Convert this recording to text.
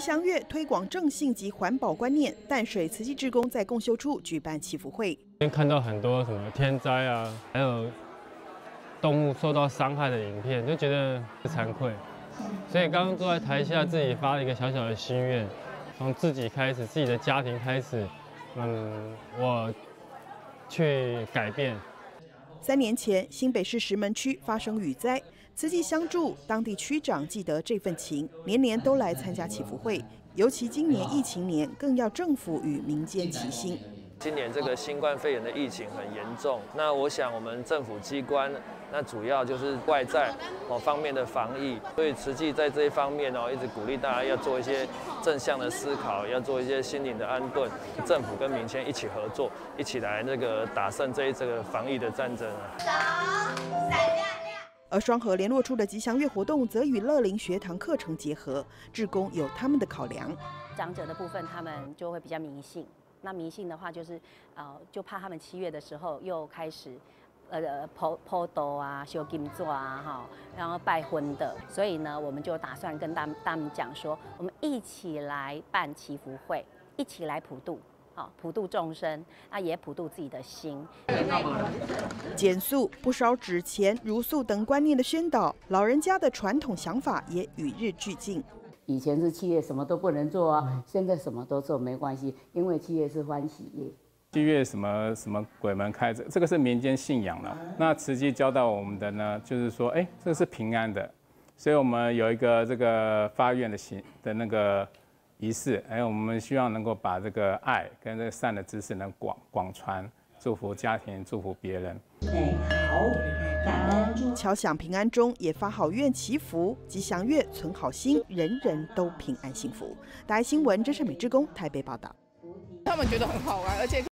祥月推广正信及环保观念，淡水慈济志工在共修处举办祈福会。 看到很多什么天灾啊，还有动物受到伤害的影片，就觉得惭愧。所以刚刚坐在台下，自己发了一个小小的心愿，从自己开始，自己的家庭开始，我去改变。 3年前，新北市石门区发生雨灾，慈济相助，当地区长记得这份情，年年都来参加祈福会。尤其今年疫情年，更要政府与民间齐心。 今年这个新冠肺炎的疫情很严重，那我想我们政府机关，那主要就是外在方面的防疫，所以慈济在这一方面一直鼓励大家要做一些正向的思考，要做一些心灵的安顿，政府跟民间一起合作，一起来打胜这个防疫的战争啊。 而双和联络处的吉祥月活动则与乐龄学堂课程结合，志工有他们的考量。 长者的部分，他们就会比较迷信。那迷信的话，就是就怕他们7月的时候又开始剖斗啊、修金座啊，然后拜婚的。所以呢，我们就打算跟他们讲说，我们一起来办祈福会，一起来普渡。普度众生，那也普度自己的心。 减塑，不烧纸钱、茹素等观念的宣导，老人家的传统想法也与日俱进。 以前是7月什么都不能做啊，现在什么都做没关系，因为7月是欢喜夜。 7月什么鬼门开，这个是民间信仰了。那慈济教导我们的呢，就是说，这个是平安的，所以我们有一个这个发愿的那个仪式，我们希望能够把这个爱跟这个善的知识能广传，祝福家庭，祝福别人。 敲响平安钟，也发好愿祈福，吉祥月存好心，人人都平安幸福。大爱新闻，真善美志工台北报道。 他们觉得很好玩，而且